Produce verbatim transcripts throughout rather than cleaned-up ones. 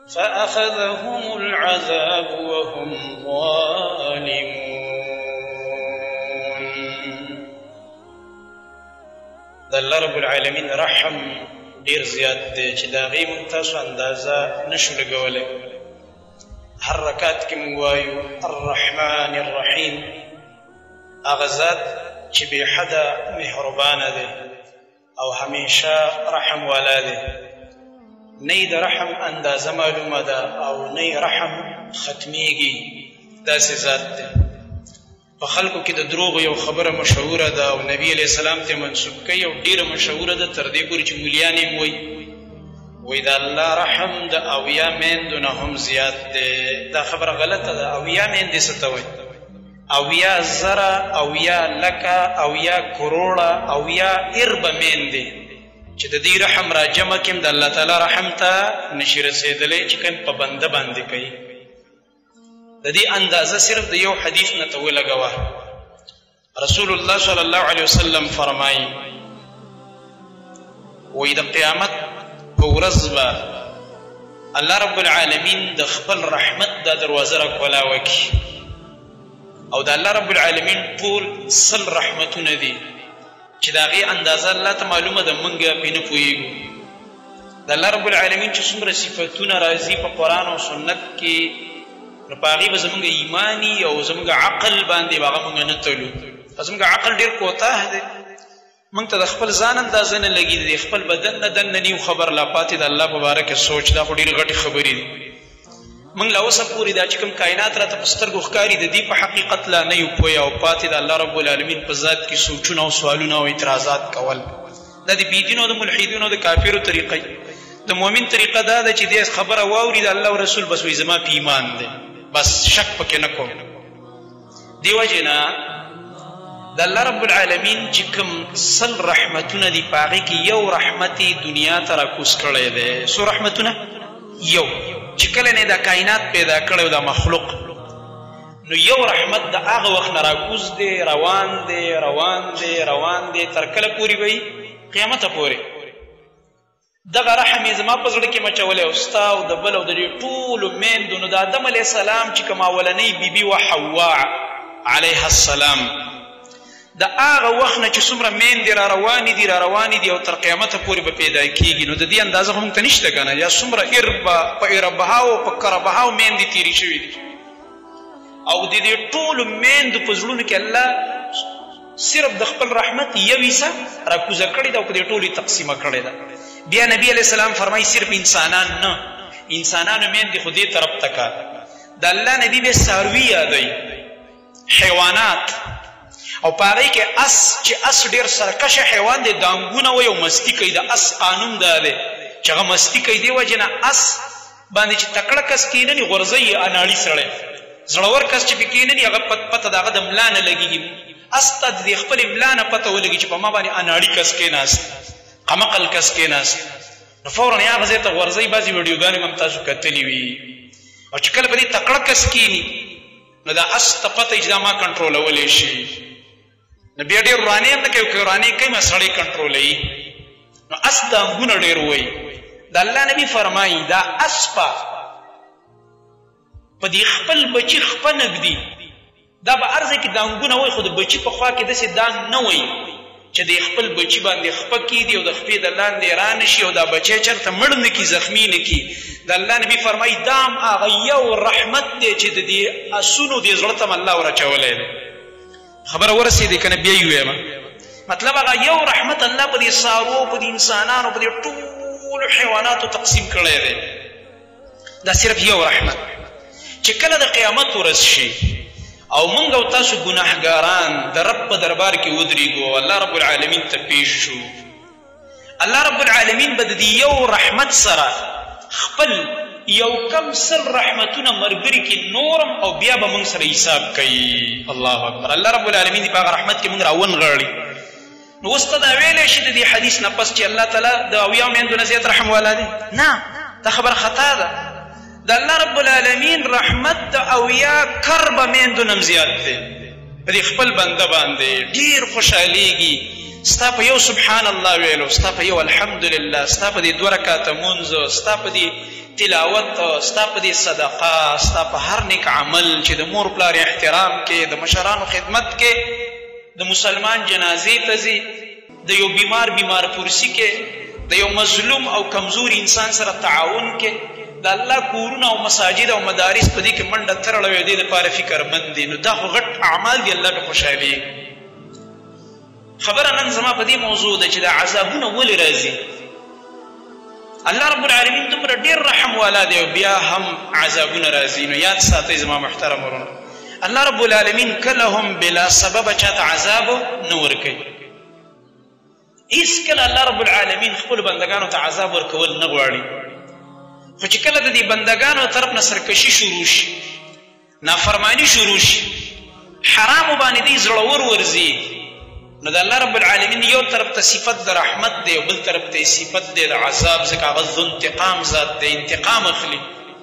فأخذهم العذاب وهم ظالمون. د الله رب العالمین رحم ډیر زیات دی چې د هغې موږ تاسو اندازه نشو لګولی. هر رکات کې موږ وایو الرحمن الرحیم، هغه ذات چې بې حده مهربانه دی او همیشه رحم والا دی. نه یې د رحم اندازه معلومه ده او نه یې رحم ختمیږي، داسې ذات دی. په خلکو کې د دروغو یو خبره مشهوره ده او نبي علیه السلام ته منسوب کوي او ډېره مشهوره ده، تر دې پورې چې مولیان یې وایي وایي د الله رحم د اویا میندو نه هم زیات دی. دا خبره غلطه ده. اویا میندې څه ته وایي؟ اویا زره، اویا لکه، اویا کروړه، اویا اربه میندې چې د دې رحم را جمع کړم د الله تعالی رحم ته نشي رسېدلی چې کوم په بنده باندې کوي. د دې اندازه صرف د یو حدیث نه ته ولګوه. رسول الله صلی الله علیه وسلم فرمایي وایي د قیامت په ورځ به الله رب العالمین د خپل رحمت دا دروازه راکولاوه کړي او د الله رب العالمین ټول سل رحمتونه دي چې د هغې اندازه الله ته معلومه ده، موږ پرې نه پوهېږو. د الله رب العالمین چې څومره صفتونه راځي په قرآن او سنت کې، نو په هغې به زموږ ایماني او زموږ عقل باندې به هغه موږ نه تلو. زموږ عقل ډېر کوتاه دی، موږ ته د خپل ځان اندازه نه لګي، د خپل بدن نه دننه نیو خبر لا پاتې د الله په باره کې سوچ. دا خو ډېرې غټې خبرې دي. موږ لا اوسه پورې دا چې کوم کائنات راته په سترګو ښکاري د دې په حقیقت لا نه یو پوه او پاتې د الله رب العالمین په ذات کې سوچونه او سوالونه او اعتراضات کول. دا د بېدینو او د ملحدینو او د کافرو طریقه. د مؤمن طریقه دا ده چې دې خبره واوري د الله او رسول بس وایي زما په ایمان دی، بس شک پکې نه کوم. دې وجې نه د الله رب العالمین چې کوم سل رحمتونه دي په هغې کې یو رحمت یې دنیا ته راکوز کړی دی. څو رحمتونه؟ یو. چې کله نه دا کائنات پیدا کړی او دا مخلوق، نو یو رحمت د هغه وخت نه راکوز دی، روان دی روان دی روان دی تر کله پورې به وي؟ قیامته پورې. دغه رحم یې زما په زړه کې مچولی او ستا او د بل او د دې ټولو میندو. نو د آدم علیه السلام چې کوم اولنۍ بیبي وه حوا علیها السلام، د هغه وخت نه چې څومره میندې را روانې دي را روانې دي او تر قیامته پورې به پیدا کېږي، نو د دې اندازه خو موږ ته نشته که نه؟ یا څومره اربه په اربهاو په کربهاو میندې تېرې شوي دي او د دې ټولو میندو په زړونو کې الله صرف د خپل رحمت یو حصه راکوزه کړې ده او په دې ټولو یې تقسیمه کړې ده. بیا نبی علیه السلام فرمایي صرف انسانان نه، انسانانو میندې خو دې طرف ته که د الله نبي بیا څاروي یادوي، حیوانات. او په هغې کې اس چې اس ډېر سرکشه حیوان دی، دانګونه وایي او مستي کوي. د اس قانون دا دی چې هغه مستي کوي. دې وجې نه اس باندې چې تکړه کس کښېنني غورځوي یې اناړي سړی، زړور کس چې پې کښېنني هغه پته د هغه د ملا نه لګېږي. اس ته د خپلې ملا نه پته ولګي چې په ما باندې اناړي کس کښېناست، قمقل کس کښېناست، نو فوراً یې هغه ځای ته غورځوي. بعضې ویډیوګانې هم تاسو کتلي وي. او چې کله په دې تکړه کس کښېني نو دا اس ته پته وي چې دا ما کنټرولولی شي. نو بیا ډېر ورانې هم نه کوي، که ورانې کوي ما سړی کنټرولوي. نو اس دانګونه ډېر وایي. د الله نبي فرمایي دا اسپه په دې خپل بچي خپه نږدي، دا به هر ځای کې دانګونه وایي، خو د بچي په خوا کې داسې دانګ نه وایي چې د خپل بچي باندې خپه کېږي او د خپې د لاندې را نه شي او دا بچی چېرته مړ نه کړي، زخمي نه کړي. د الله نبي فرمایي دا هم هغه یو رحمت دی چې د دې اسونو دې زړه ته م الله ورچولی دی. خبره ورسېدې که نه؟ بیا یې ویمه. مطلب هغه یو رحمت الله په دې څاروو، په دې انسانانو، په دې ټولو حیواناتو تقسیم کړی دی. دا صرف یو رحمت. چې کله د قیامت ورځ شي او موږ او تاسو ګناهګاران د رب په دربار کې ودرېږو او الله رب العالمین ته پیش شو، الله رب العالمین به د دې یو رحمت سره خپل یو کم سل رحمتونه ملګري کې نورم او بیا به موږ سره حساب کوي. الله اکبر. الله رب العالمین دې په هغه رحمت کې موږ راونغاړي. نو اوس ته دا ویلی شي د دې حدیث نه پس چې الله تعالی د اویاو میندو نه زیات رحم والا دی؟ نه، دا خبره خطا ده. د الله رب العالمین رحمت د اویا کربه میندو نه هم زیات دی. په دې خپل بنده باندې ډېر خوشحالېږي. ستا په یو سبحان الله ویلو، ستا په یو الحمدلله، ستا په دې دوه رکاته مونځ، ستا په دې تلاوت، ستا په دې صدقه، ستا په هر نیک عمل چې د مور پلار احترام کې، د مشرانو خدمت کې، د مسلمان جنازې ته ځي، د یو بیمار بیمار پرسی کې، د یو مظلوم او کمزور انسان سره تعاون کې، د الله کورونه او مساجد او مدارس په دې کې منډه ترړه وي، د دې دپاره فکرمند دي. نو دا خو غټ اعمال دي، الله پې خوشحالېږي. خبره نن زما په دې موضوع ده چې دا عذابونه ولې راځي. الله رب العالمین دومره ډېر رحم والا دی او بیا هم عذابونه راځي. نو یاد ساتئ زما محترم ورونه، الله رب العالمین کله هم بلا سببه چاته عذاب نه ورکوي. هېڅکله الله رب العالمین خپلو بندګانو ته عذاب ورکول نه غواړي. خو چې کله د دې بندګانو طرف نه سرکشي شروع شي، نافرماني شروع شي، حرامو باندې دوی زړور ورځي، نو د الله رب العالمین یو طرف ته صفت د رحمت دی او بل طرف ته صفت دی د عذاب، ځکه هغه ذو انتقام ذات دی، انتقام اخلي.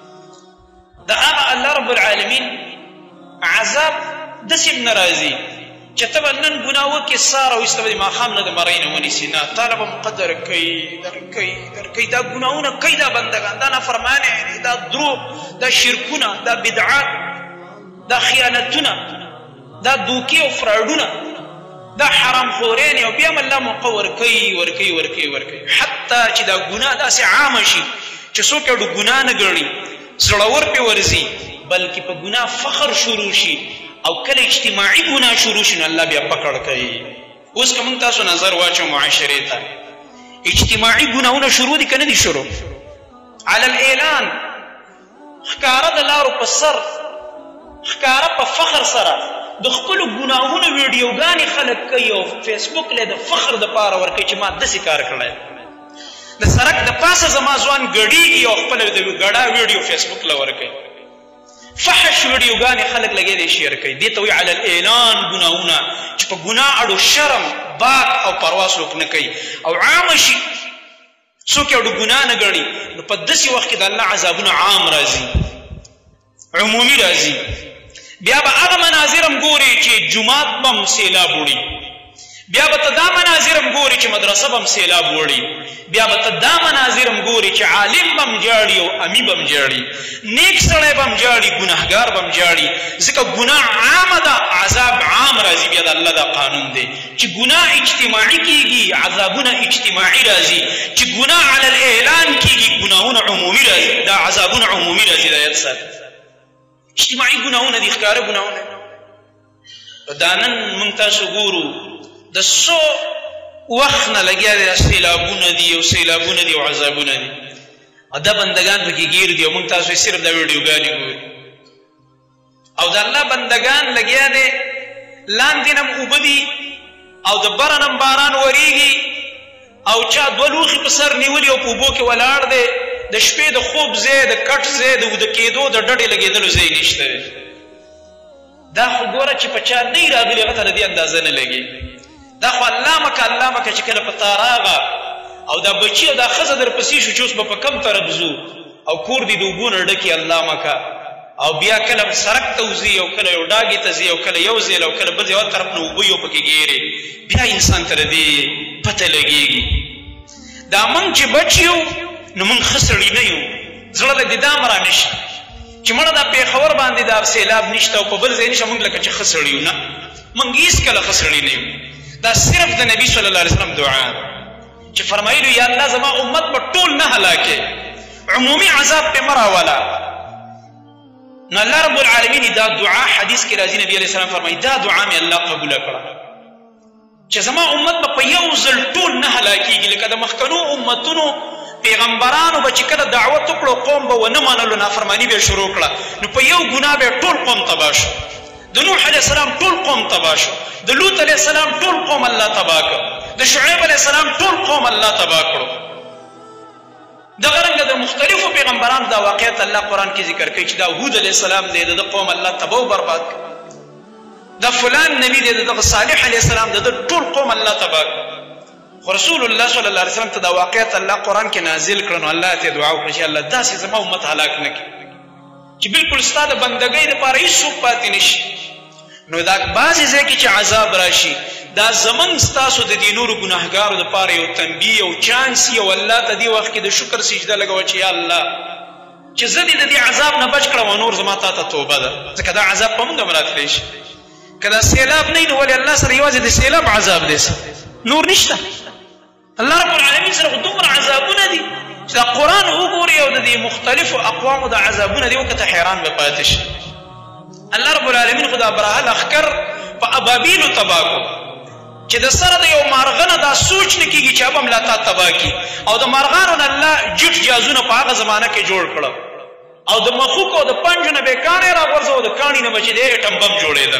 د هغه الله رب العالمین عذاب داسې نه راځي چې ته به نن ګناه وکړې، سهار او ایسته به دې ماښام نه د مرۍ نه ونیسي. نه، تا له به مقدر کوي، درکوي درکوي. دا ګناهونه کوي دا بندګان، دا نافرمانې، دا دروغ، دا شرکونه، دا بدعات، دا خیانتونه، دا دوکې او فراډونه، دا حرام خورین، او بیا هم الله موقع ورکوي ورکوي ورکوي ورکوي، حتی چې دا ګناه داسې عامه شي چې څوک یې ګناه نه ګڼي، زړور پې ورځي، بلکې په ګناه فخر شروع شي، او کله اجتماعي ګناه شروع شي نو الله بیا پکړ کوي. اوس که موږ تاسو نظر واچو معاشرې ته، اجتماعي ګناهونه شروع دي که نه دي شروع؟ علی الاعلان، ښکاره د لارو په سر، ښکاره په فخر سره د خپلو ګناهونو ویډیوګانې خلک کوي او فیسبوک له د فخر دپاره ورکوي چې ما داسې کار کړی. د سړک د پاسه زما ځوان ګډېږي او خپله د ګډا ویډیو فیسبوک له ورکوي. فحش ویډیوګانې خلک لګیا دی شیر کوي. دې ته وایي علی الاعلان ګناهونه، چې په ګناه اړو شرم، باک او پروا څوک نه کوي او عامه شي، څوک یې اړو ګناه نه ګڼي. نو په داسې وخت کې د الله عذابونه عام راځي، عمومي راځي. بیا به هغه مناظر هم ګوري چې جومات به هم سیلاب وړي، بیا به ته دا مناظر هم ګوري چې مدرسه به هم سیلاب وړي، بیا به ته دا مناظر هم ګوري چې عالم به هم جاړي او امي به هم جاړي، نیک سړی به هم جاړي، ګناهګار به هم جاړي. ځکه ګناه عامه ده، عذاب عام راځي. بیا د الله دا قانون دی چې ګناه اجتماعي کېږي، عذابونه اجتماعي راځي. چې ګناه علی الاعلان کېږي، ګناهونه عمومي راځي، دا عذابونه عمومي راځي. دا یاد ساتئ، اجتماعي ګناهونه دي، ښکاره ګناهونه. دا نن موږ تاسو ګورو د څو وخت نه لګیا دی، سیلابونه دي او سیلابونه دي او عذابونه دي، او دا بندګان پکې ګیر دي او موږ تاسو صرف دا ویډیوګانې ګورو. او د الله بندګان لګیا دی، لاندې نه هم اوبه دي او د بره نه هم باران وریږي، او چا دوه لوښي په سر نیولي او په اوبو کې ولاړ دی. د شپې د خوب ځای، د کټ ځای، د وده کېدو د ډډې لګېدلو ځای نشته دی. دا خو ګوره چې په چا نه راغلي، هغه ته د دې اندازه نه لګي. دا خو الله مکه الله مکه چې کله په تا راغه او دا بچي او دا ښځه در پسې شو چې اوس به په کم طرف ځو او کور دې د اوبو نه ډکي، الله مکه. او بیا کله سړک ته وځي او کله یو ډاګې ته ځي او کله یو ځای او کله بل یوه طرف نه اوبه یو پکې ګیرې، بیا انسان ته د دې پته لګېږي. دا موږ چې بچ یو نو موږ ښه سړي نه یو، زړه له دې دام را نشي چې مړه دا پېښور باندې دا سیلاب نشته او په بل ځای نشته، موږ لکه چې ښه سړي یو. نه، موږ هېڅکله ښه سړي نه یو. دا صرف د نبي صلی الله علیه وسلم دعا چې فرمایلو یا الله زما امت به ټول نه هلاکې، عمومي عذاب پې مه راوله. نو الله رب العالمین دا دعا حدیث کې راځي، نبي علیه السلام فرمایي دا دعا مې الله قبوله کړه چې زما امت به په یو ځل ټول نه هلاکېږي. لکه د مخکنو امتونو پیغمبرانو به چې کله دعوت وکړو قوم به ونه منلو، نافرماني به یې شروع کړه، نو په یو ګناه به ټول قوم تباه شو. د نوح علیه السلام ټول قوم تباه شو، د لوط علیه السلام ټول قوم الله تباه کړ، د شعیب علیه السلام ټول قوم الله تباه کړو. دغه رنګه د مختلفو پیغمبرانو دا واقعیت الله قرآن کې ذکر کوي چې دا هود علیه السلام دی، د قوم الله تباه و برباد کړ. دا فلان نبی دی، دغه صالح علیه السلام د ټول قوم الله تباه کړ. خو رسول الله صلی الله علیه وسلم ته دا واقعیت الله قرآن کې نازل کړ، نو الله ته دعا وکړه چې الله داسې زما امت هلاک نه کړي چې بالکل ستا د بندګۍ دپاره هېڅوک پاتې نه شي. نو دا بعضې ځای کې چې عذاب راشي، دا زمونږ ستاسو د دې نورو ګناهګارو دپاره یو تنبیه او چانس وي، او الله ته دې وخت کې د شکر سجده لګوه چې یا الله چې زه دې د دې عذاب نه بچ کړم او نور زما تا ته توبه ده ځکه دا عذاب په موږ هم راتلی شي که دا سیلاب نه وي نو ولې الله سره یوازې د سیلاب عذاب دی نور نشته الله رب العالمین سره خو دومره عذابونه دي چې دا قرآن وګوري او د دې مختلفو اقوامو د عذابونه دي وکته حیران به پاتې شي الله رب العالمین خو د ابرهه لښکر په ابابیلو تباه کړو چې د سره د یو مارغه نه دا سوچ نه کېږي چې اب هم لا تا تباه کړي او د مارغانو نه الله جټ جازونه په هغه زمانه کې جوړ کړل او د مخوکو او د پنجو نه به یې کاڼی راغورځه او د کاڼي نه به چې دی ایټم بم جوړېدل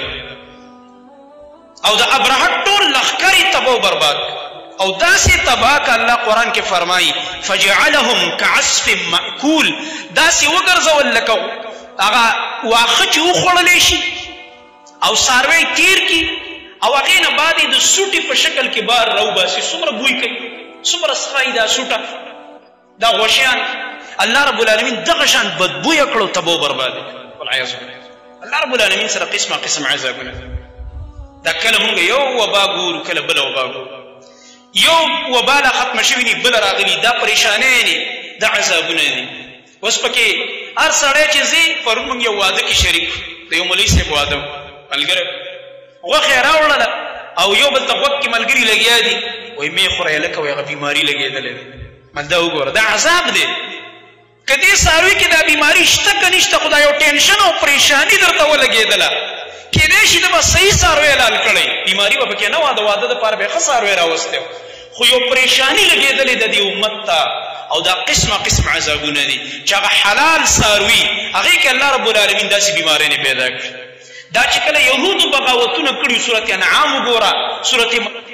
او د ابرهه ټول لښکر یې تباه و برباد او داسې تباه که الله قرآن کې فرمایي فجعلهم کعصف مأکول داسې وګرځول لکه هغه واښه چې وخوړلی شي او څاروی تیر کي او هغې نه بعد یې د سوټې په شکل کې بار راوباسي څومره بوی کوي څومره څښایي دا سوټه دا غوښیان الله رب العالمین دغه شان بدبویه کړو تباه و برباد یې والعیاذ بالله الله رب العالمین سره قسمه قسم عذابونه دا کله مونږ یو وبا ګورو کله بله وبا ګورو یو وبا لا ختمه شوي دي بله راغلي دا پریشانۍ دي دا عذابونه دي اوس پکې هر سړی چې ځي پرون مونږ یو واده کې شریک د یو مولوي صاحب واده ملګری غوښه یې راوړله او یو بل ته غوږ کې ملګري لګیا دي وایي مې خورئ لکه وایي هغه بیماري لګېدلی ده مل دا وګوره دا عذاب دی که دې څاروي کې دا بیماري شته که نشته خو دا یو ټینشن او پریشاني درته ولګېدله کېدای شي ده به صحیح څاروی حلال کړی بیماري به پکې نه وه د واده دپاره به یې ښه څاروی راوستی خو یو پریشاني لګېدلې د دې امت ته او دا قسمه قسم عذابونه دي چې هغه حلال څاروي هغې کې الله رب العالمین داسې بیمارۍ نه پیدا کړي دا چې کله یهودو بغاوتونه کړي صورت انعام وګوره صورت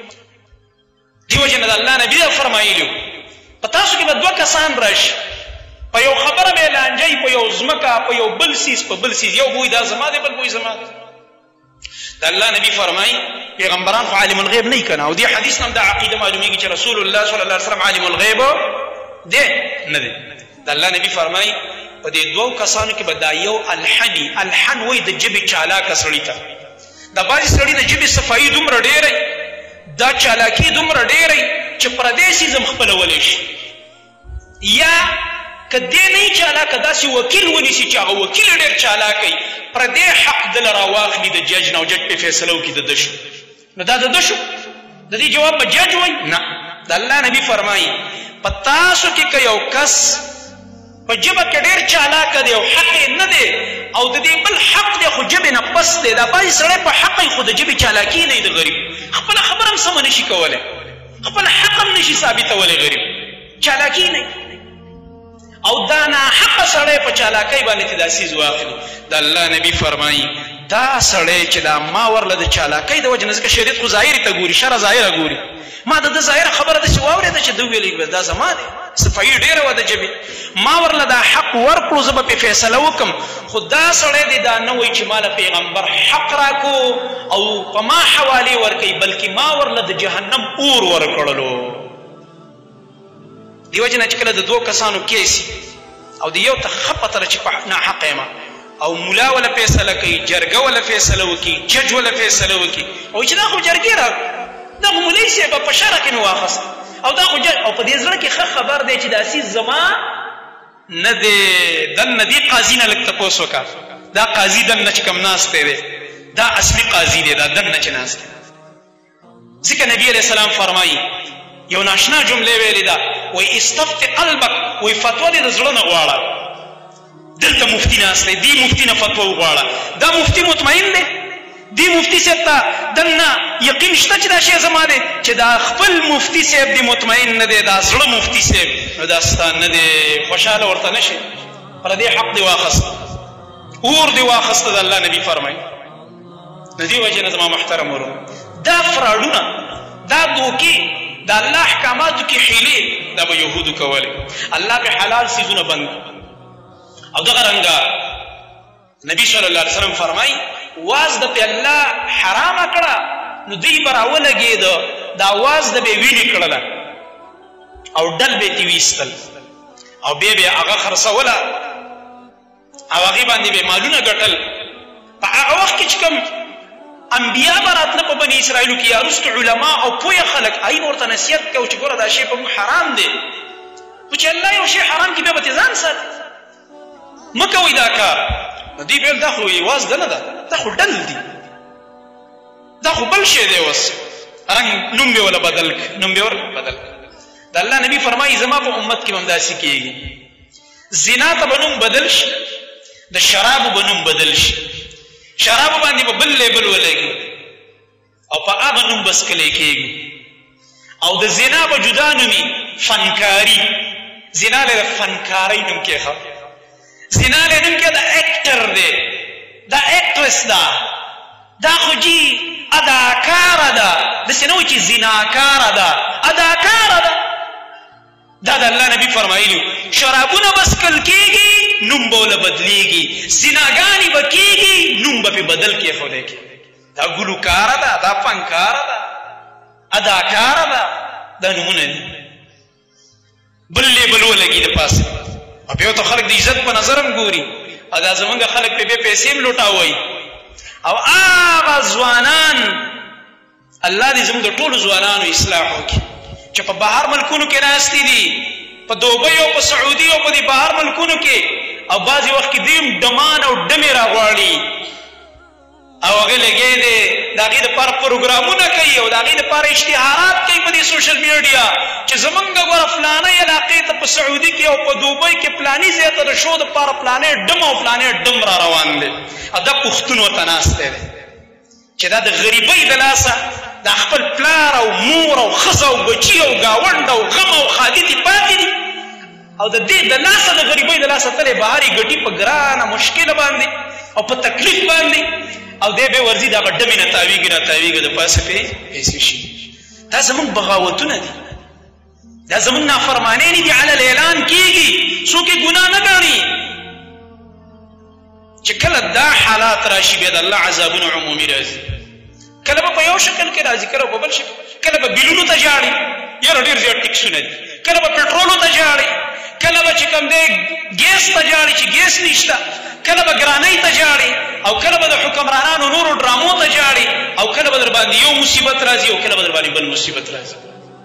دې وجې نه د الله نبي دا فرمایلي په تاسو کې به دوه کسان راشي په یو خبره به یې لانجئ په یو ځمکه په یو بل سیز په بل سیز یو بوی دا زما دی بل بوی زما دی د الله نبي فرمایي پیغمبران خو عالم الغیب نه یي که نه او دې حدیث نه هم دا عقیده معلومیږي چې رسول الله صلی الله علیه وسلم عالم الغیب دی نه دی د الله نبي فرمایي په دې دوو کسانو کې به دا یو الحني الحن وایي د ژبې چالاکه سړي ته د بعضې سړي د ژبې صفایي دومره ډېری دا چالاکي دومره ډېری چې پردی سیزم خپلولی شي یا که دې نه یي چالاکه داسې وکیل ونیسي چې هغه وکیل ډېر چالاکی پردی حق دله راواخلي د جج نه او جج پې فیصله وکړي د ده شو نو دا د ده شو د دې جواب به جج وایي نه د الله نبي فرمایي په تاسو کې که یو کس په ژبه کې ډېر چالاکه دی او حق یې نه دی او د دې بل حق دی خو ژبې نه پس دی دا بعضې سړی په حق یې خو د ژبې چالاکي نه د غریب خپله خبره هم سمه نشي کولی خپل حق هم نشي ثابتولی غریب چالاکي نه او دا ناحقه سړی په چالاکۍ باندې چې دا سیز واخلي د الله نبي فرمایي دا سړی چې دا ما ورله د چالاکۍ د وجې نه ځکه شریعت خو ظاهرې ته ګوري شرع ظاهره ګوري ما د ده ظاهره خبره داسې واورېده چې ده ویلې دا زما دی صفایي ډېره وه د ژبې ما ورله دا حق ورکړو زه به پې فیصله وکړم خو دا سړی دی دا نه وایي چې ما له پیغمبر حق راکو او په ما حوالې ورکوي بلکې ما ورله د جهنم اور ورکړلو دې وجې نه چې کله د دوو کسانو کیس او د یو ته ښه پته ده چې په ناحقه یم او ملا وله فیصله کوي جرګه وله فیصله وکړي جج وله فیصله وکړي او چې دا خو جرګې را دا خو مولوي صاحب په شرع کې مې واخست او دا خو جج او په دې زړه کې ښه خبر دی چې دا سیز زما نه دی دننه دې قاضي نه لږ تپوس وکړه دا قاضي دننه چې کوم ناستی دی دا اصلي قاضي دی دا دننه چې ناست دی ځکه نبي علیه السلام فرمایي یو ناشنا جملې ویلې ده وایي استفت قلبک وایي فتوا دې د زړه نه غواړه دلته مفتي ناست دی دې مفتي نه فتوا وغواړه دا مفتي مطمئن دی دې مفتي صاحب ته دننه یقین شته چې دا شی زما دی چې دا خپل مفتي صاحب دې مطمئن نه دی دا زړه مفتي صاحب نو دا ستا نه دی خوشحاله ورته نه شي پردې حق دې واخسته اور دې واخسته د الله نبي فرمایي د دې وجې نه زما محترم ورو دا فراډونه دا دوکې د الله احکاماتو کې حیلې دا به یهودو کولې الله به حلال سیزونه بند او دغه رنګه نبي صلی الله علیه وسلم فرمایي واز د پې الله حرامه کړه نو دوی به راولګېده دا واز د به یې وینې کړله او ډل به یې ترې ویستل او بیا به یې هغه خرڅوله او هغې باندې به یې مالونه ګټل په هغه وخت کې چې کوم انبیا به راتله په بني اسرائیلو کې یا وروسته علما او پویه خلک هغوی به ورته نصیحت کوي چې ګوره دا شی په موږ حرام دی خو چې الله یو شی حرام کړي بیا به ترې ځان ساتي مه کوئ دا کار. نو دوی ویل دا خو یوازې نه ده، دا خو ډل دي، دا خو بل شی دی. اوس رنګ نوم به ولا بدل کړ، نوم به ور بدل کړ. د الله نبي فرمایي زما په امت کې هم همداسې کېږي. زنا ته به نوم بدل شي، د شرابو به نوم بدل شي، شرابو باندې به بل لیبل ولګي او په هغه نوم بس کلی کېږي. او د زنا به جدا نومي فنکاري، زنا له فنکارۍ نوم کېښه، زنا له نوم کې د اکټر دی، دا اکټرس ده، دا خو جي اداکاره ده، داسې نه وایي چې زناکاره ده، اداکاره ده. دا د الله نبي فرمایلي شرابونه به څکل کېږي نوم به ورله بدلېږي، زناګانې به کېږي نوم به پې بدل کېښودی کېږي. دا ګلوکاره ده، دا فنکاره ده، اداکاره ده، دا نومونه دي. بل لیبل ولګي د پاسه او بیا ورته خلک د عزت په نظر هم ګوري او دا زمونږ خلک پې بیا پیسې هم لوټاوئ. او هغه ځوانان الله دې زموږ د ټولو ځوانانو اصلاح وکړي چې په بهر ملکونو کې ناستې دي، په دوبۍ او په سعودي او په دې بهر ملکونو کې، او بعضې وخت کې دوی هم ډمان او ډمې راغواړي او هغې لګې دی د هغې دپاره پروګرامونه کوي او د هغې دپاره اشتهارات کوي په دې سوشل میډیا چې زمونږ ګوره فلانۍ علاقې ته په سعودي کې او په دوبۍ کې فلاني ځای ته د شو دپاره فلانی ډم او فلانی ډم را روان دی او دا پښتون ورته ناستی دی چې دا د غریبۍ د لاسه دا خپل پلار او مور او ښځه او بچي او ګاونډ او غم او خادي دي پاتې دي او د دې د لاسه د غریبۍ د لاسه تلې بهارې ګټي په ګرانه مشکله باندې او په تکلیف باندې او دی بیا ورځي د هغه ډمې نه تاویږي را تاویږي د پاسه پرې پیسې شي. دا زموږ بغاوتونه دي، دا زموږ نافرمانۍ دي، علی الاعلان کېږي، څوک یې ګناه نه ګڼي. چې کله دا حالات راشي بیا د الله عذابونه عمومي راځي، کله به په یو شکل کې راځي، کله به په بل شکل، کله به بیلونو ته ژاړي، یاره ډېر زیات ټیکسونه دي، کله به پټرولو ته ژاړي، کله به چې کوم دی ګیس ته ژاړي چې ګیس نشته، کله به ګرانۍ ته ژاړي، او کله به د حکمرانانو نورو ډرامو ته ژاړي، او کله به در باندې یو مصیبت راځي او کله به در باندې بل مصیبت راځي.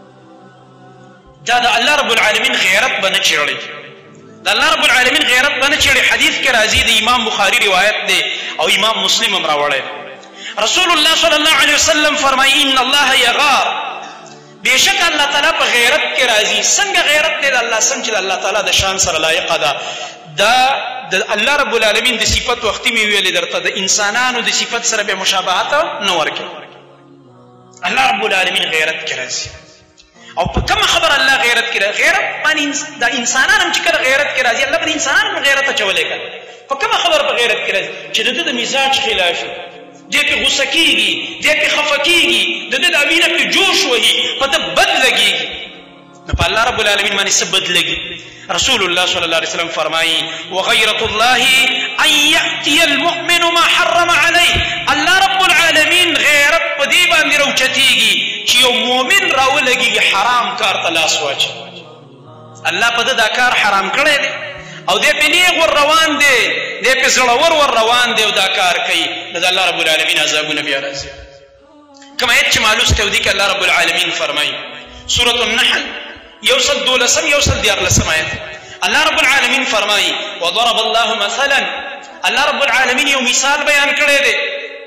دا د الله رب العالمین غیرت به نه چیړي، د الله رب العالمین غیرت به نه چیړي. حدیث کې راځي د امام بخاري روایت دی او امام مسلم هم راوړی. رسول الله صلی الله علیه وسلم فرمایي ان الله یغار، بېشک الله تعالی په غیرت کې راځي. څنګه غیرت دی د الله؟ څنګه چې د الله تعالی د شان سره لایقه ده. دا د الله رب العالمین د صفت وختي مې ویلې درته، د انسانانو د صفت سره به مشابهت نه ورکوي. الله رب العالمین غیرت کې راځي. او په کومه خبر الله غیرت کې راځي؟ غیرت باندې د انسانان هم چې کله غیرت کې راځي الله به د انسانانو هم غیرت اچولی که په کومه خبر په غیرت کې راځي؟ چې د ده د مزاج خلاف وي، دی پې غوسه کېږي، دی پې خفه کېږي، د ده د وینه پې جوش وهي، په ده بد لګېږي. نو په الله رب العالمین باندې څه بد لګي؟ رسول الله صلی الله علیه وسلم فرمایي وغیرة الله ان یأتي المؤمن ما حرم علیه. الله رب العالمین غیرت په دې باندې راوچتېږي چې یو مؤمن راولګېږي حرام کار ته لاس واچي. الله په ده دا کار حرام کړی دی او دی پې نیغ ور روان دی، دی پې زړور ور روان دی او دا کار کوي، نو د الله رب العالمین عذابونه بیا راځي. کوم آیت چې مالوس ته ودي کې الله رب العالمین فرمایي سورة النحل یو سل دولسم یو سل دیارلسم آیت، الله رب العالمین فرمایي وضرب الله مثلا، الله رب العالمین یو مثال بیان کړی دی،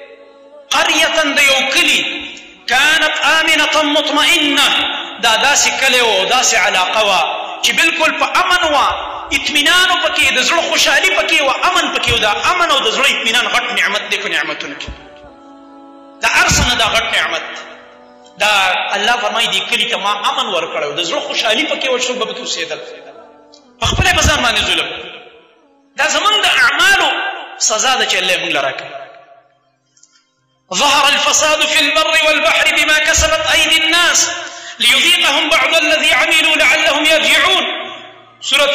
قریة د یو کلي كانت آمنة مطمئنة، دا داسې کلی و داسې علاقه وه چې بلکل په امن وه، اطمینان پکې، د زړه خوشحالي پکې وه، امن پکې و. دا امن او د زړه اطمینان غټ نعمت دی په نعمتونو کې، دا هر څه نه دا غټ نعمت دا الله فرمایي دې کلي ته ما امن ورکړی و، د زړه خوشحالي پکې وه، څوک به پکې اوسېدل، په خپله یې په ځان باندې ظلم. دا زمونږ د اعمالو سزا ده چې الله یې مونږ له راکړي. ظهر الفساد في البر والبحر بما كسبت أيدي الناس ليذيقهم بعض الذي عملوا لعلهم يرجعون. سورة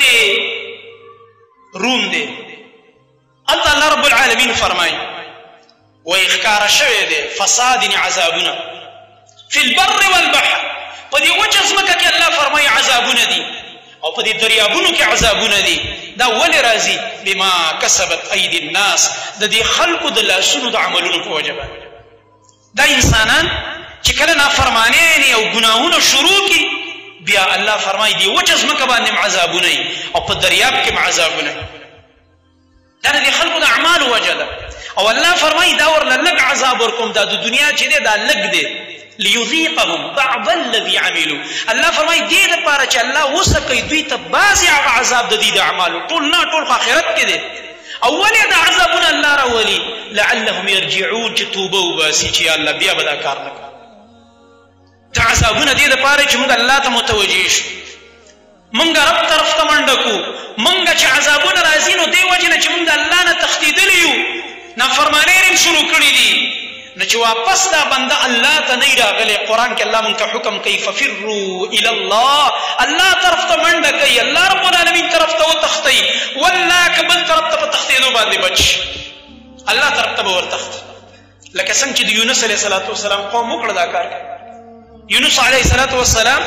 روم دي الله رب العالمين فرماي وإخكار شوي دي فساد عذابنا في البر والبحر، پدې وچه ځمکه کې الله فرمایي عذابونه دي او په دې دریابونو کې عذابونه دي. دا ولې راځي؟ بما کسبت ایدي الناس، د دې خلقو د لاسونو د عملونو په وجه باندې. دا انسانان چې کله نافرمانۍ او ګناهونه شروع کړي بیا الله فرمایي دې وچه ځمکه باندې هم عذابونه وي او په دریاب کې هم عذابونه وي. دا د خلکو د اعمالو وجه ده. او الله فرمایي دا ورله لږ عذاب ورکوم، دا د دنیا چې دی دا لږ دی، لیذیقهم بعض الذي عملوا. الله فرمایي دې دپاره چې الله وسکوي دوی ته بعضې هغه عذاب د دوی د اعمالو، ټول نه، ټول خو آخرت کې دی. او ولې دا عذابونه الله راولي؟ لعلهم یرجعون، چې توبه وباسي چې یا الله بیا به دا کار نه کوم. دا عذابونه دې دپاره چې موږ الله ته متوجه شو، موږ رب طرف ته منډه کړو. موږ چې عذابونه راځي نو دې وجې نه چې موږ د الله نه تښتېدلي یو، نافرمانۍ یې شروع کړي دي، نو چې واپس دا بنده الله ته نه راغلی. قرآن کې الله موږ ته حکم کوي ففروا الی الله، الله طرف ته منډه کوي، الله رب العالمین طرف ته وتښتئ. والله که بل طرف ته په تښتېدو باندې بچ، الله طرف ته به ورتښتي. لکه څنګه چې د یونس علیه صلات وسلام قوم وکړه دا کار. یونس علیه صلات وسلام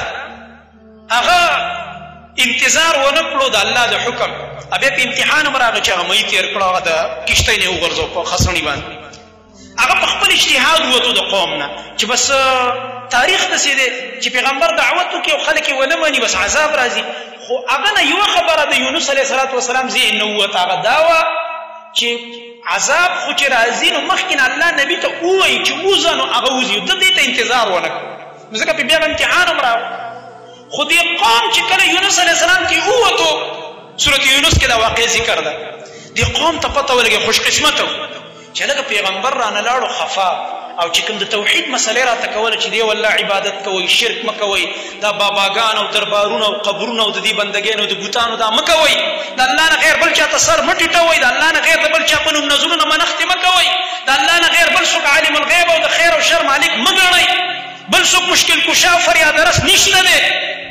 هغه انتظار ونه کړو د الله د حکم، بیا په امتحان هم راغی چې هغه مهی تېر کړو، هغه د کښتۍ نه یې وغورځو په خسڼي باندې. هغه په خپل اجتهاد ووتو د قوم نه چې بس تاریخ داسې دی چې پیغمبر دعوت وکړي او خلک یې ونه مني بس عذاب راځي. خو هغه نه یوه خبره د یونس علیه صلات وسلام ذهن نه ووت، هغه دا وه چې عذاب خو چې راځي نو مخکې نه الله نبي ته ووایي چې وځه، نو هغه وځي. ده دې ته انتظار ونه کړو، نو ځکه په بیا به امتحان هم راغی. خو دې قوم چې کله یونس علیه السلام کې ووتو، سورت یونس کې دا واقع ذکر ده، دې قوم ته پته ولګي خوش قسمته چې لکه پیغمبر رانه لاړو خفا، او چې کوم د توحید مسلې راته کوله چې دی والله عبادت کوئ، شرک مه کوئ، دا باباګان او دربارونه او قبرونه او د دې بندګیانو د بوتانو دا مه کوئ، د الله نه غیر بل چا ته سر مه ټیټوئ، د الله نه غیر د بل چا په نوم نظرونه منښتې مه کوئ، د الله نه غیر بل څوک عالم الغیب او د خیر او شر مالک مه ګڼئ، بل څوک مشکل کشا فریاد رس نشته دی،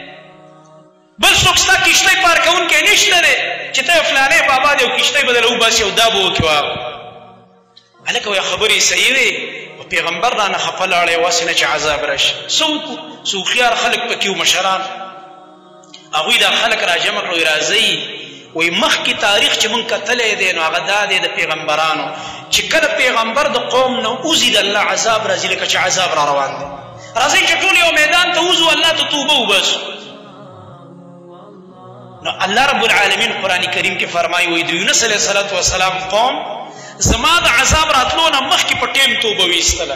بل څوک ستا کښتۍ پار کوونکی نشته دی چې ته فلانی بابا دی او کښتۍ به درله وباسي او دا به وکړي. هلکه وایي خبرې صحیح وې، پیغمبر رانه خفه لاړی واسې نه چې عذاب راشي. څه وکړو؟ څه هوښیار خلک پکې وو مشران، هغوی دا خلک راجمع کړو، راځئ وایي مخکې تاریخ چې مونږ کتلی دی نو هغه دا دی د پیغمبرانو چې کله پیغمبر د قوم نه وځي د الله عذاب راځي، لکه چې عذاب را روان دی. راځئ چې ټول یو میدان ته وځو، الله ته توبه وباسو. نو الله رب العالمین قرآن کریم کې فرمایي وایي د یونس علیه الصلاة والسلام قوم زما د عذاب راتلو نه مخکې په ټیم توبه ویستله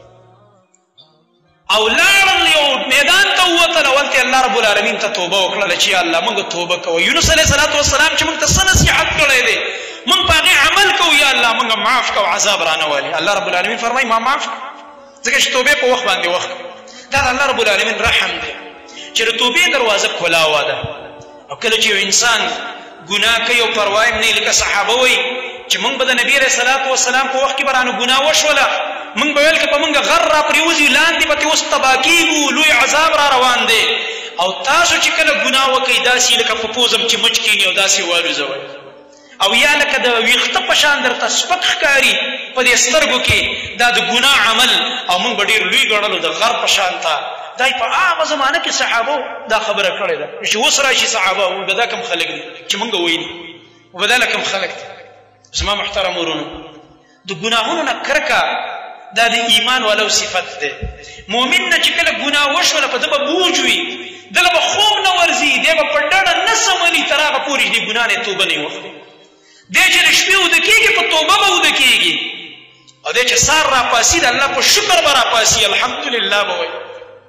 او لاړل یو میدان ته ووتل، اولته الله رب العالمین ته توبه وکړله چې یا الله موږ توبه کوو. یونس علیه الصلاة والسلام چې موږ ته څه نصیحت کړی دی موږ په هغې عمل کوو، یا الله موږ معاف کوو، عذاب رانه والي. الله رب العالمین فرمایي ما معاف کړو، ځکه چې توبې په وخت باندې وخت دا د الله رب العالمین رحم دی چې د توبې دروازه کلاوه ده. او کله چې یو انسان ګناه کوي او پروا یې نه، لکه صحابه وایي چې موږ به د نبي علیه صلات وسلام په وخت کې به رانه ګناه وشوله، موږ به ویل که په موږ غر را پرېوځي لاندې به ترې اوس تباه کېږو، لوی عذاب را روان دی. او تاسو چې کله ګناه وکئ داسې لکه په پوزم چې مچ کېني او داسې والوځوئ، او یا لکه د ویښته په شان درته سپک ښکاري په دې سترګو کې دا د ګناه عمل، او موږ به ډېر لوی ګڼلو د غر په شان ته. دا په هغه زمانه کې صحابو دا خبره کړې ده چې اوس راشي صحابه وایي به دا کوم خلک دي چې موږ ویلي، به دا کوم خلک دي. زما محترم ورونو، د ګناهونو نه کرکه دا د ایمان ولو صفت دی. مؤمن نه چې کله ګناه وشوله په ده به بوج وي، دله به خوب نه ورځي، دی به په ډډه نه سملي تر هغه پورې چې د ګناه نه توبه نه وکړي. دی چې د شپې اوده کېږي په توبه به اوده کېږي، او دی چې سار راپاسي د الله په شکر به راپاسي، الحمدلله به وایي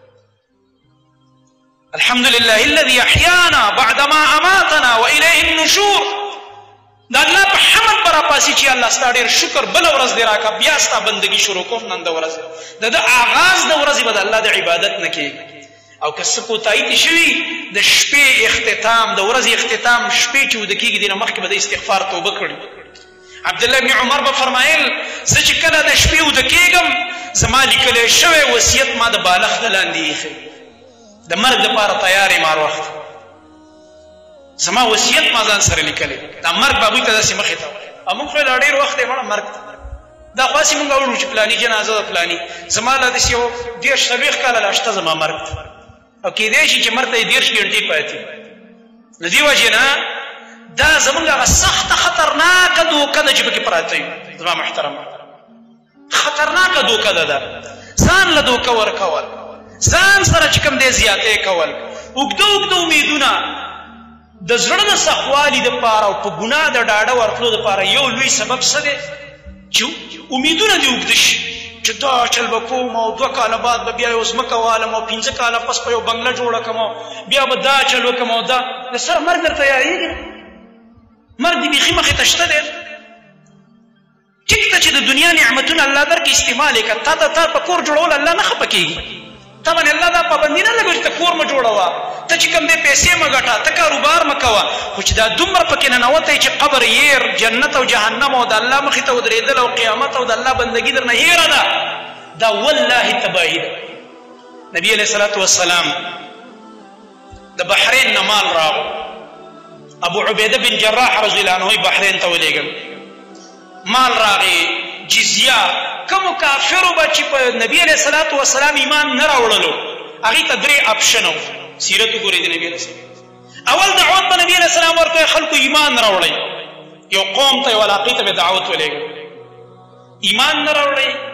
الحمدلله الذي احیانا بعدما اماتنا والیه النشور. د الله په حمد به راپاسي چې الله ستا ډېر شکر، بله ورځ دې راکړه بیا ستا بندګي شروع کوم. نن د ورځ د ده آغاز د ورځې به د الله د عبادت نه کېږي، او که څه کوتاهي دې شوي د شپې اختتام، د ورځې اختتام شپې چې وده کېږي دې نه مخکې به د استغفار توبه کړي. عبدالله بن عمر به فرمایل زه چې کله د شپې وده کېږم زما لیکلی شوی وصیت ما د بالښت نه لاندې ایښی، د مرګ دپاره تیار یم هر وخت، زما وصیت ما ځان سره لیکلی، دا مرګ به هغوی ته داسې مخې ته وایي. او موږ خو لا ډېر وخت دی مړه مرګ ته دا خو هسې موږ اورو چې فلاني جنازه ده فلاني، زما لا داسې یو دېرش څلوېښت کاله لا شته زما مرګ ته، او کېدی شي چې مرګ ته یې دېرش ګنټې پاتې. له دې وجې نه دا زموږ هغه سخته خطرناکه دوکه ده چې پکې پراته یو. زما محترم خطرناکه دوکه ده، ده ځان له دوکه ورکول، ځان سره چې کوم دی زیاتې کول، اوږده اوږده امیدونه، د زړه د سخوالي دپاره او په ګناه د ډاډه ورتلو دپاره یو لوی سبب څه دی چې امیدونه دې اوږده شي چې دا چل به کوم او دوه کاله بعد به بیا یو ځمکه والم او پنځه کاله پس به یو بنګله جوړه کړم او بیا به دا چل وکړم او دا د سره مرګ در تیارېږي مرګ دې بیخي مخې ته شته دی ټیک ده چې د دنیا نعمتونه الله درکې استعمال یې کړه تا ته تا په کور جوړول الله نه خفه کېږي تا باندې الله دا پابندي نه لګوي چې ته کور مه جوړوه ته چې کوم دی پیسې مه ګټه ته کاروبار مه کوه خو چې دا دومره پکې ننوتی چې قبر هیر جنت او جهنم او د الله مخې ته ودرېدل او قیامت او د الله بندګي درنه هیره ده دا والله تباهي ده نبي علیه الصلاة والسلام د بحرین نه مال راغو ابو عبیده بن جراح رضی الله عنه بحرین ته ولېږل مال راغی جزیه کومو کافرو به چې په نبي علیه الصلاة والسلام ایمان نه راوړلو هغې ته درې اپشن و سیرت وګورئ د نبي علیه السلام اول دعوت به نبي علیه السلام ورته خلکو ایمان راوړئ یو قوم ته یو علاقې ته به دعوت ولېږل ایمان نه راوړئ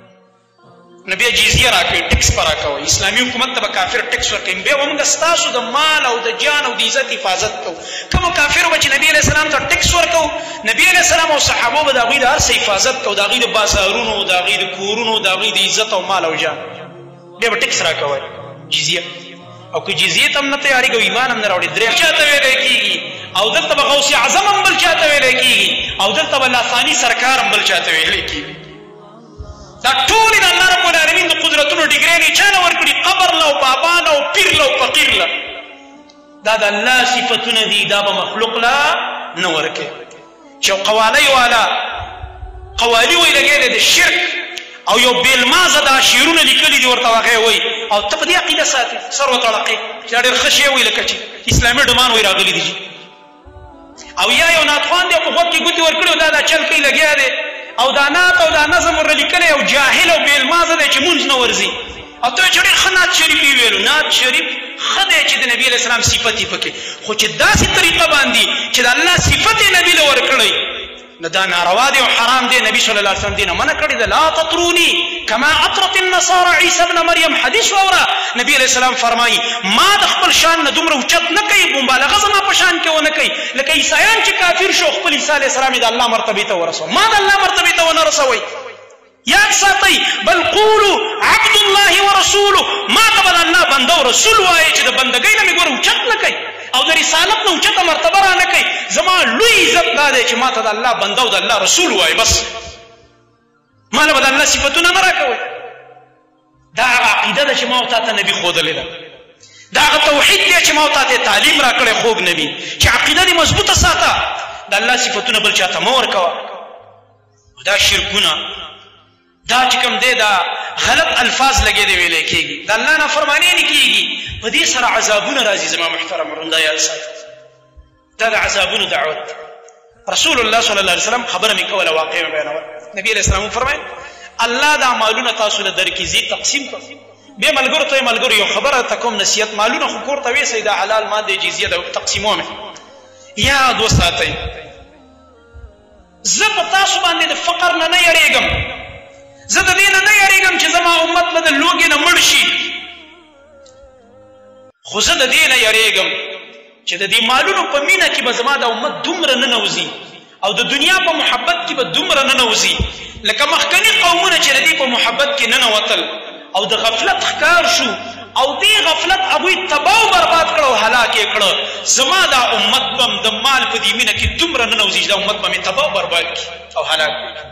نبی جزیه راکوي ټکس به راکوئ اسلامي حکومت ته به کافر ټکس ورکوي بیا به موږ ستاسو د مال او د جان او د عزت حفاظت کوو کومو کافرو به چې نبي علیه السلام ته ټکس ورکوو نبي علیه السلام او صحابو به د هغوی د هر څه حفاظت کوو د هغوی د بازارونو د هغوی د کورونو د هغوی د عزت او مال او جان بیا به ټکس راکوئ جزیه او که جزیې ته هم نه تیارېږي او ایمان هم نه راوړي درې چاته ویلی کېږي او دلته به غوث اعظم هم بل چاته ویلی کېږي او دلته به لاساني سرکار هم بل چاته ویلی کېږي دا ټولې د الله رب العالمین د قدرتونو ډګرې چا نه ورکړي قبر له او بابا له او پیر له او فقیر له دا د الله صفتونه دي دا به مخلوق له نه ورکوي چې یو قوالۍ والا قوالي وی لګی دی د شرک او یو بېلمازه دا شعرونه لیکلي دي ورته هغې وایي او ته په دې عقیده ساتې سر وتړقې چې دا ډېر ښه شی وایي لکه چې اسلامي ډمان وایي راغلي دي او یا یو ناتخوان دی په غوږ کې ګوتې ورکړي او دا دا چل کوي لګیا دی او دا نعت او دا نظم ورله لیکلی او جاهل او بېلمازه دی چې مونځ نه ورځي او ته چې ډېر ښه نعت شریف یې ویلو نعت شریف ښه دی چې د نبي علیه السلام صفت یې پکې خو چې داسې طریقه باندې چې د الله صفت یې نبي له ورکړی نو دا ناروا دی او حرام دی نبي صلی الله علیه وسلم دې نه منع کړې ده لا تطروني کما اطرت النصارى عیسی ابن مریم حدیث واوره نبي علیه السلام فرمایي ما د خپل شان نه دومره اوچت نه کوي مبالغه زما په شان کې ونه کوي لکه عیسایان چې کافر شو خپل عیسی علیه السلام یې د الله مرتبې ته ورسوه ما د الله مرتبې ته ونه رسوئ یاد ساتئ بل قولو عبد الله ورسوله ما ته به د الله بنده او رسول وایي چې د بندګۍ نه مې ګوره اوچت نه کوي او د رسالت نه اوچته مرتبه را نه کوي زما لوی عزت دا دی چې ما ته د الله بنده او د الله رسول وایي بس ما له به د الله صفتونه نه راکوئ دا هغه عقیده ده چې ما او تا ته نبي ښودلې ده دا هغه توحید دی چې ما او تا ته تعلیم را کړی خوږ نبي چې عقیده دې مضبوطه ساته د الله صفتونه بل چاته مه ورکوه دا شرکونه دا چې کوم دی دا غلط الفاظ لګې دی ویلی کېږي د الله نافرماني نه کېږي په دې سره عذابونه راځي زما محترم ورونه دا یاد ساتئ دا د عذابونو دعوت رسول الله صلی الله علیه وسلم خبره مې کوله واقع مې بیانوله نبي علیه السلام وفرمایل الله دا مالونه تاسو له درکې زی تقسیم کړ بیا ملګرو ته ملګرو یو خبره ته کوم نصیحت مالونه خو کور ته ویسئ دا حلال مال دی جزیه ده تقسیمومې یاد وساتئ زه په تاسو باندې د فقر نه نه یریږم زه د دې نه نه یریږم چې زما امت به د لوږې نه مړ شي خو زه د دې نه یریږم چې د دې مالونو په مینه کې به زما د امت دومره ننوځي او د دنیا په محبت کې به دومره ننوځي لکه مخکني قومونه چې د دې په محبت کې ننوتل او د غفلت ښکار شو او دې غفلت هغوی تباه او برباد کړه او هلاک یې کړه زما دا امت به د مال په دې مینه کې دومره ننوځي چې دا امت به مې تباه او برباد کړي او هلاک کړي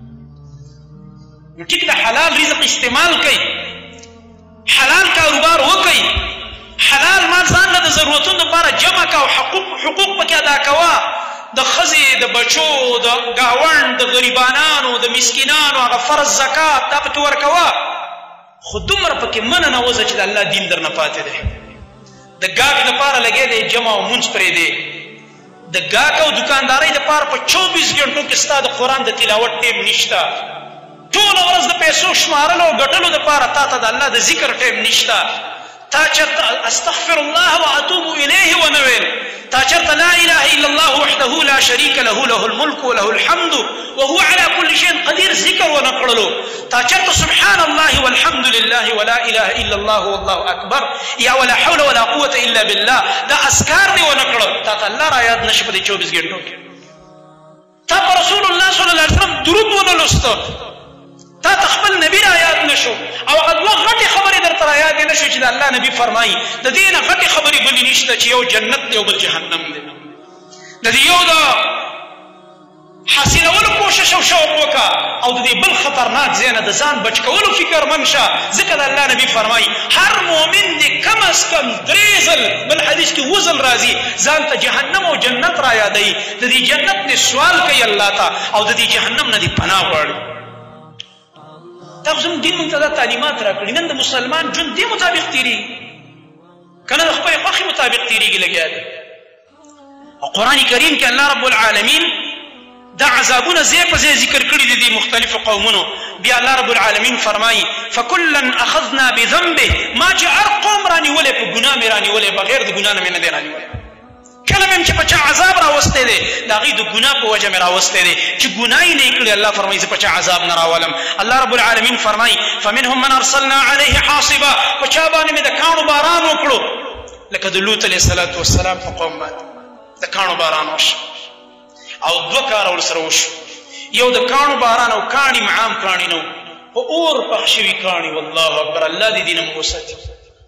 نو ټیک د حلال رزق استعمال کوي حلال کاروبار وکوي حلال مال ځان له د ضرورتونو دپاره جمع کوه او حقوق حقوق پکې ادا کوه د ښځې د بچو د ګاونډ د غریبانانو د مسکینانو هغه فرض زکات دا پکې ورکوه خو دومره پکې مه ننوځه چې د الله دین درنه پاتې دی د ګاک دپاره لګی دی جمع او مونځ پرېږدې د ګاک او دکاندارۍ دپاره په چوبیس ګنټو کې ستا د قرآن د تلاوت ټیم نشته ټوله ورځ د پیسو شمارلو او ګټلو دپاره تا ته د الله د ذکر ټیم نشته تا چېرته استغفر الله واتوب الیه ونه ویل تا چرته لا اله الا الله وحده لا شریک له له الملك وله الحمد وهو على كل شيء قدير ذکر ونه کړلو تا چرته سبحان الله والحمد لله ولا اله الا الله والله اکبر یا ولا حول ولا قوه الا بالله دا اذکار دی ونه کړو تا ته الله را یاد نشي په دې چوبیس غنټو کې تا پر رسول الله صلی الله علیه وسلم درود ونه لوستو تا تخبل نبی را یاد نشو او هغه غټي خبرې درته را یاد نشو چې د الله نبی فرمایي د دې نه غټي خبرې بلې نشته چې یو جنت دی او بل جهنم دی د دې یو د حاصلولو کوشش او شوق وکړه او د دې بل خطرناک ځای نه د ځان بچ کولو فکرمند شه ځکه د الله نبی فرمایي هر مؤمن دی کم از کم درې ځل بل حدیث کې اووه ځل راځي ځان ته جهنم او جنت را یادوي د دې جنت نه سوال کوي الله ته او د دې جهنم نه دې پناه غواړي دا زموږ دین موږ ته دا تعلیمات راکړي نن د مسلمان ژوند دې مطابق تېرېږي که نه د خپلې خوښې مطابق تېرېږي لګیا دی او قرآن کریم کې الله رب العالمین دا عذابونه ځای په ځای ذکر کړي دي د مختلفو قومونو بیا الله رب العالمین فرمایي فکلا اخذنا بذنبه ما چې هر قوم رانیولی په ګناه مې رانیولی بغیر د ګناه نه مې نه دی رانیولی کله مې چې په چا عذاب راوستی دی د هغې د ګناه په وجه مې راوستی دی چې ګناه یې نه یې کړې الله فرمایي زه په چا عذاب نه راولم الله رب العالمین فرمایي فمنهم من ارسلنا علیه حاصبا په چا باندې مې د کاڼو باران وکړو لکه د لوط علیه الصلاة والسلام په قوم باندې د کاڼو باران وشو او دوه کاره ورسره وشو یو د کاڼو باران او کاڼي معام کاڼي نه په اور پخ شوي کاڼي والله اکبر الله دې دې نه مو وساتي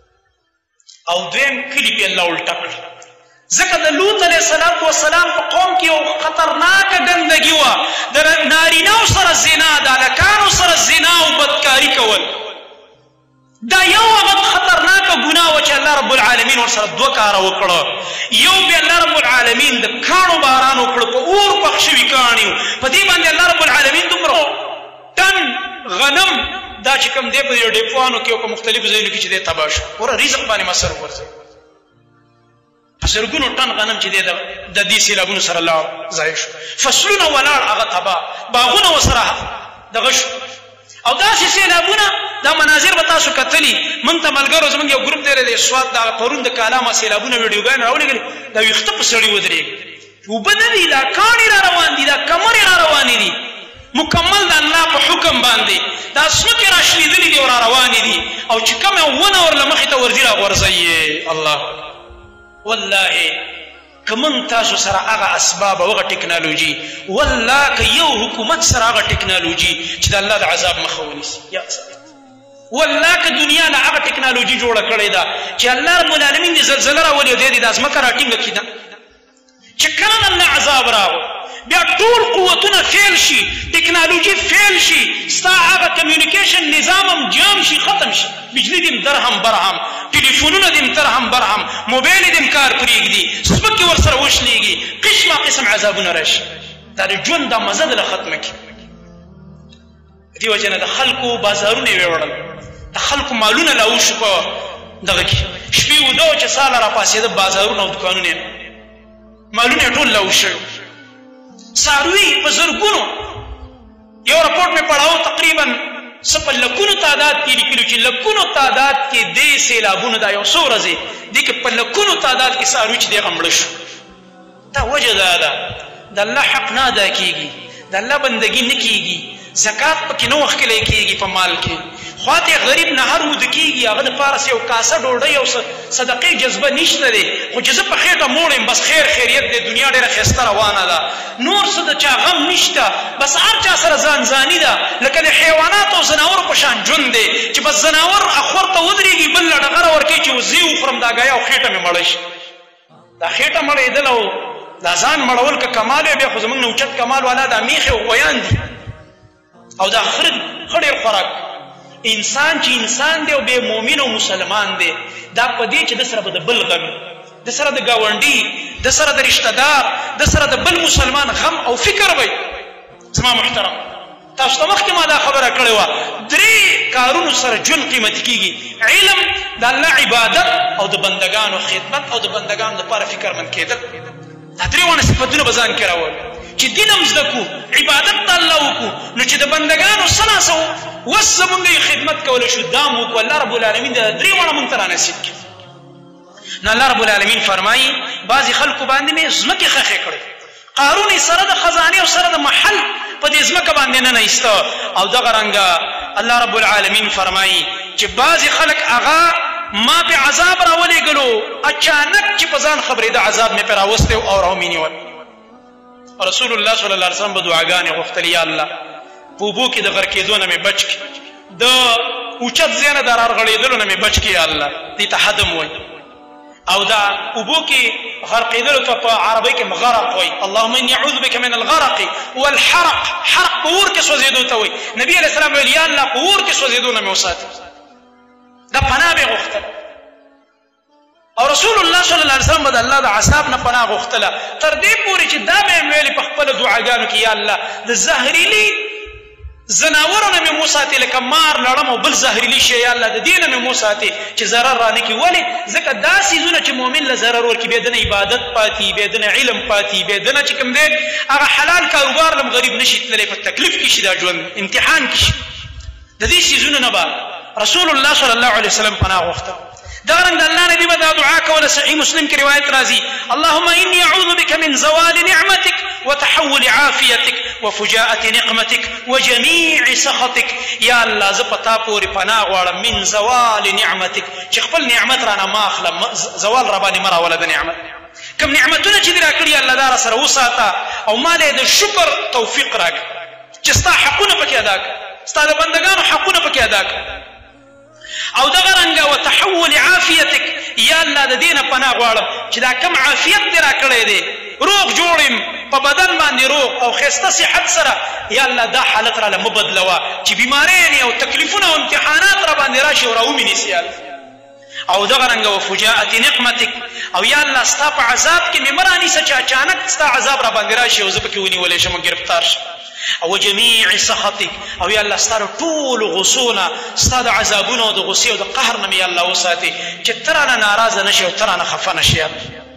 او دویم کلي پې الله الټه کړه ځکه د لوط علیه السلام وسلام په قوم کې یو خطرناکه ګندګي وه د نارینهو سره زنا د هلکانو سره زنا او بدکاري کول دا یو هغه خطرناکه ګناه وه چې الله رب العالمین ورسره دوه کاره وکړه یو بیا الله رب العالمین د کاڼو باران وکړه په اور پخ شوي کاڼي په دې باندې الله رب العالمین دومره ټن غنم دا چې کوم دی په دې ډیپوانو کې او په مختلفو ځایونو کې چې دی تباه شو ګوره رزق باندې مصرف ورځي په زرګونو ټن غنم چې دی د دې سیلابونو سره لاړ ضایع شو فصلونه ولاړ هغه تباه باغونه ورسره دغه شو او داسې سیلابونه دا مناظر به تاسو کتلي موږ ته ملګرو زموږ یو ګروپ دی د سوات دا پرون د کالا ما سیلابونه ویډیوګانې راولېږلې دا ویښته په سړي ودرېږي اوبه نه دي دا کاڼي را روان دي دا کمرې را روانې دي مکمل د الله په حکم باندې دا ځمکې را شلېدلې دي او را روانې دي او چې کومه ونه ورله مخې ته ورځي را غورځوي الله والله که موږ تاسو سره هغه اسباب او هغه ټکنالوژي والله که یو حکومت سره هغه ټکنالوژي چې د الله د عذاب مخه ونیسي یا والله که دنیا نه هغه ټکنالوژي جوړه کړې ده چې الله رب العالمین دې زلزله راولي او دې دې دا ځمکه راټینګه کړي ده چې کله الله عذاب راغو بیا ټول قوتونه فیل شي ټکنالوژي فیل شي ستا هغه کمیونیکیشن نظام هم جام شي ختم شي بجلی دې درهم برهم ټلیفونونه دې درهم برهم موبایل دې کار پرېږدي ځمکې ورسره وشلېږي قسمه قسم عذابونه راشي دا د ژوند دا مزه دله ختمه کړي دې وجه نه د خلکو بازارونه یې ویوړل د خلکو مالونه لاوشو په دغه کې شپې اوده وه چې ساله راپاڅېده بازارونه او دوکانونه مالونه یې ټول لاوش شوي څاروي په زرګونو یو رپورټ مې پړاو تقریبا څه په لکونو تعداد کې لیکلي چې لکونو تعداد کې دې سیلابونو دا یو څو ورځې دې کې په لکونو تعداد کې څاروي چې دی هغه مړه شو دا وجه دا ده د الله حق نه ادا کېږي د الله بندګي نه کېږي زکات پکې نه وښکلی کېږي په مال کې خواته غریب نه هر وده کېږي هغه دپاره یو کاسه ډوډۍ او صدقې جذبه نشته دی خو چې زه په خېټه موړ یم بس خیر خیریت دی دنیا ډېره ښایسته روانه ده نور څه د چا غم نشته بس هر چا سره ځان ځاني ده لکه د حیواناتو او ځناورو په شان ژوند دی چې بس ځناور اخور ته ودرېږي بل له ډغره ورکوي چې وزې وخورم دا ګیا او خېټه مې مړه شي دا خېټه مړېدل او دا ځان مړول که کمال وی بیا خو زموږ نه اوچت کمال والا دا میخې او غویان دي او دا ښه ښه ډېر خوراک انسان چې انسان دی او بې مؤمن او مسلمان دی دا په دې چې د سره به د بل غم د سره د ګاونډي د سره د رشته دار د سره د بل مسلمان غم او فکر وي زما محترم تاسو ته مخکې ما دا خبره کړې وه درې کارونو سره ژوند قیمتي کېږي علم د الله عبادت او د بندګانو خدمت او د بندګانو دپاره فکرمند کېدل دا درې واړه صفتونه به ځان کې راولو چې دین هم زده کړو عبادت د الله وکړو نو چې د بندګانو څه ناڅه وس زمونږ یې خدمت کولی شو دا مو وکړو الله رب العالمین دا درې واړه مونږ ته رانصیب کړي نو الله رب العالمین فرمایي بعضې خلکو باندې مې ځمکې خښې کړې قارون یې سره د خزانې او سره د محل په دې ځمکه باندې نه ایسته او دغه رنګه الله رب العالمین فرمایي چې بعضې خلک هغه ما پې عذاب راولېږلو اچانک چې په ځان خبرېده عذاب مې پې راوستی او را ومې نیول رسول الله صلی الله علیه وسلم به دعاګانې غوښتلې یا الله په اوبو کې د غرقېدو نه مې بچ کړي د اوچت ځای نه د رارغړېدلو نه مې بچ کړي یا الله دې ته حدم وایي او دا اوبو کې غرقېدلو ته په عربۍ کې غرق وایي اللهم اني اعوذ بك من الغرق والحرق حرق په اور کې سوځېدو ته وایي نبي علیه السلام ویل یا الله په اور کې سوځېدو نه مې وساتي دا پناه به یې غوښتله او رسول الله صلی الله علیه وسلم به د الله د عذاب نه پناه غوښتله تر دې پورې چې دا به یې ویلې په خپلو دعاګانو کې یا الله د زهریلي زناورو نه مې مو ساتې لکه مار لړم او بل زهریلي شی یا الله د دې نه مې مو ساتې چې ضرر رانه کړي ولې ځکه دا څیزونه چې مؤمن له ضرر ورکړي بیا د نه عبادت پاتې بیا د نه علم پاتې بیا د نه چې کوم دی هغه حلال کاروبار لم غریب نه شي تللی په تکلیف کې شي دا ژوند امتحان کې شي د دې څیزونو نه به رسول الله صلی الله علیه وسلم پناه غوښته دغه رنګ د الله نبي به دا دعا کوله صحیح مسلم کې روایت راځي اللهم اني اعوذ بك من زوال نعمتك وتحول عافيتك وفجاءة نقمتك وجميع سخطك یا الله زه په تا پورې پناه غواړم من زوال نعمتك چې خپل نعمت رانه ما اخلم زوال را باندې مه راوله د نعمت کوم نعمتونه چې دې راکړي الله دا را سره وساته او ما له د شکر توفیق راکړه چې ستا حقونه پکې ادا کړه ستا د بندګانو حقونه پکې ادا کړه او دغه رنګه وتحول عافیتک یا الله د دې نه پناه غواړم چې دا کم عافیت دې راکړی دی روغ جوړ یم په بدن باندې روغ او ښایسته صحت سره یا الله دا حالت راله مه بدلوه چې بیمارۍ او تکلیفونه او امتحانات را باندې راشي او را ومې نیسي او دغه رنګه وفجاءة نقمتک او یا الله ستا په عذاب کې مې مه رانیسه چې اچانک ستا عذاب را باندې راشي او زه پکې ونیولی شم ګرفتار شم او جميع سخطك او یا الله ستا د ټولو غصو نه ستا د عذابونو او د غصې او د قهر نه مې یا الله وساتې چې ته رانه ناراضه نه شي او ته رانه خفه نه شي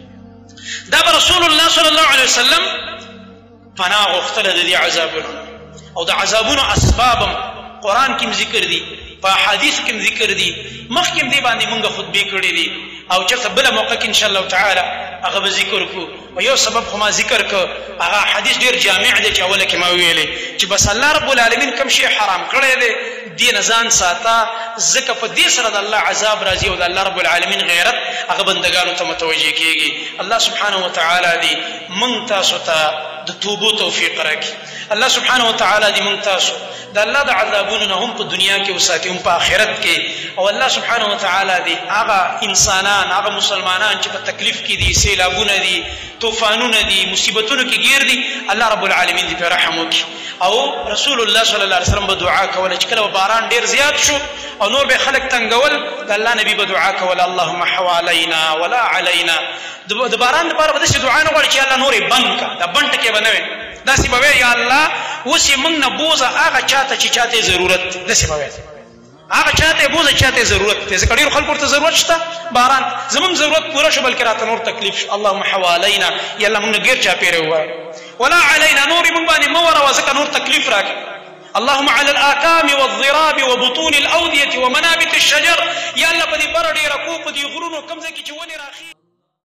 دا به رسول الله صلی الله علیه وسلم پناه غوښتله د دې عذابونو او د عذابونو اسبابم قرآن کې ذکر دي په احادیثو کې ذکر دي مخکې دې باندې مونږ خطبې کړې دي او چېرته بله موقع کې انشاءالله تعالی هغه به ذکر کړو او یو سبب خو ما ذکر که هغه حدیث ډېر جامع دی چې اوله کې ما ویلې چې بس الله رب العالمین کوم شی حرام کړی دی دې نه ځان ساته ځکه په دې سره د الله عذاب راځي او د الله رب العالمین غیرت هغه بندګانو ته متوجه کېږي الله سبحانه وتعالی دې موږ تاسو ته د توبو توفیق راکړي الله سبحانه وتعالی دې موږ تاسو د الله د عذابونو نه هم په دنیا کې وساتي هم په آخرت کې او الله سبحانه وتعالی دې هغه انسانان هغه مسلمانان چې په تکلیف کې دي سیلابونه دي طوفانونه دي مصیبتونو کې ګیر دي الله رب العالمین دې پرې رحم وکړي او رسول الله صلی الله علیه وسلم به دعا کوله چې کله باران ډېر زیات شو او نور به خلک تنګول د الله نبي به دعا کوله اللهم حوالينا ولا علينا د باران لپاره به داسې دعا نه غواړي چې الله نور یې بند کړه دا بند ټکې به نه وي داسې به وایي یا الله اوس یې موږ نه بوځه هغه چاته چې چاته یې ضرورت داسې به وایي هغه چاته یې بوځه چاته یې ضرورت دی ځکه ډېرو خلکو ورته ضرورت شته باران زموږ ضرورت پوره شو بلکې راته نور تکلیف شو اللهم حوالينا یا الله موږ نه ګیر چاپېره ووایه ولا علينا نور موږ باندې مه وروه ځکه نور تکلیف راکړي اللهم على الآكام والضراب وبطون الأودية ومنابت الشجر یا الله په دې بره ډېره کو په دې غرونو کوم ځای کې چې ونې راخي